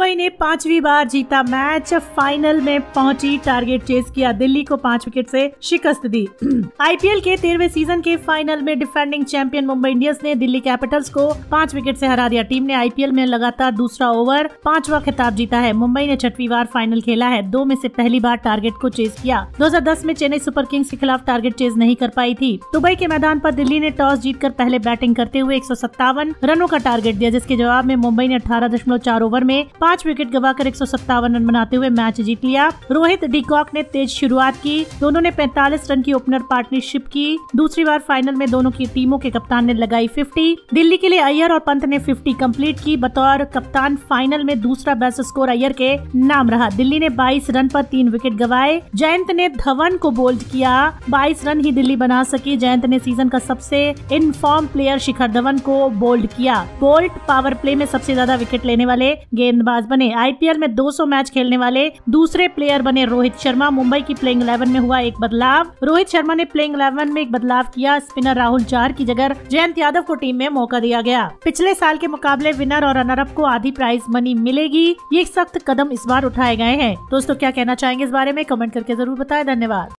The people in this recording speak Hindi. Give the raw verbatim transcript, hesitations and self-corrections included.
मुंबई ने पांचवी बार जीता मैच, फाइनल में पहुंची, टारगेट चेस किया, दिल्ली को पांच विकेट से शिकस्त दी। आईपीएल के तेरहवें सीजन के फाइनल में डिफेंडिंग चैंपियन मुंबई इंडियंस ने दिल्ली कैपिटल्स को पांच विकेट से हरा दिया। टीम ने आईपीएल में लगातार दूसरा ओवर पांचवा खिताब जीता है। मुंबई ने छठवीं बार फाइनल खेला है, दो में से पहली बार टारगेट को चेस किया। दो हज़ार दस में चेन्नई सुपर किंग्स के खिलाफ टारगेट चेस नहीं कर पाई थी। दुबई के मैदान पर दिल्ली ने टॉस जीतकर पहले बैटिंग करते हुए एक सौ सत्तावन रनों का टारगेट दिया, जिसके जवाब में मुंबई ने अठारह दशमलव चार ओवर में पांच विकेट गवाकर एक सौ सत्तावन रन बनाते हुए मैच जीत लिया। रोहित डिकॉक ने तेज शुरुआत की, दोनों ने पैंतालीस रन की ओपनर पार्टनरशिप की। दूसरी बार फाइनल में दोनों की टीमों के कप्तान ने लगाई पचास। दिल्ली के लिए अय्यर और पंत ने पचास कंप्लीट की। बतौर कप्तान फाइनल में दूसरा बेस्ट स्कोर अय्यर के नाम रहा। दिल्ली ने बाईस रन पर तीन विकेट गवाए। जयंत ने धवन को बोल्ड किया, बाईस रन ही दिल्ली बना सकी। जयंत ने सीजन का सबसे इनफॉर्म प्लेयर शिखर धवन को बोल्ड किया। बोल्ट पावर प्ले में सबसे ज्यादा विकेट लेने वाले गेंदबाज बने। आईपीएल में दो सौ मैच खेलने वाले दूसरे प्लेयर बने रोहित शर्मा। मुंबई की प्लेइंग इलेवन में हुआ एक बदलाव, रोहित शर्मा ने प्लेइंग इलेवन में एक बदलाव किया। स्पिनर राहुल चार की जगह जयंत यादव को टीम में मौका दिया गया। पिछले साल के मुकाबले विनर और रनर अप को आधी प्राइज मनी मिलेगी। ये सख्त कदम इस बार उठाए गए हैं। दोस्तों, क्या कहना चाहेंगे इस बारे में? कमेंट करके जरूर बताएं। धन्यवाद।